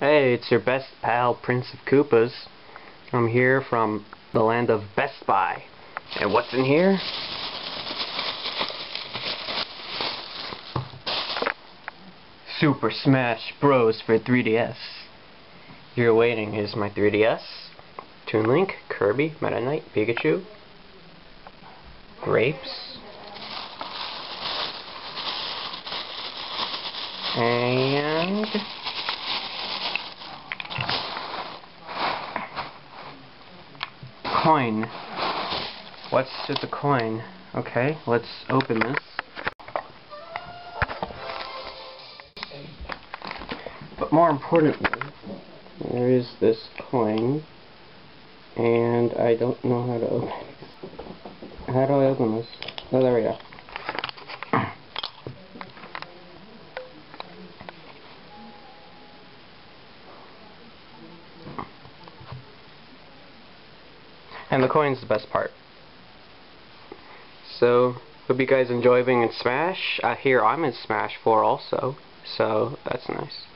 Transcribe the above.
Hey, it's your best pal, PrinceOfKoopas. I'm here from the land of Best Buy. And what's in here? Super Smash Bros. For 3DS. You're waiting. Here's my 3DS. Toon Link, Kirby, Meta Knight, Pikachu, Grapes, and coin. What's with the coin? Okay, let's open this. But more importantly, there is this coin, and I don't know how to open it. How do I open this? Oh, there we go. And the coin's the best part. So, hope you guys enjoy being in Smash. Here I'm in Smash 4 also, so that's nice.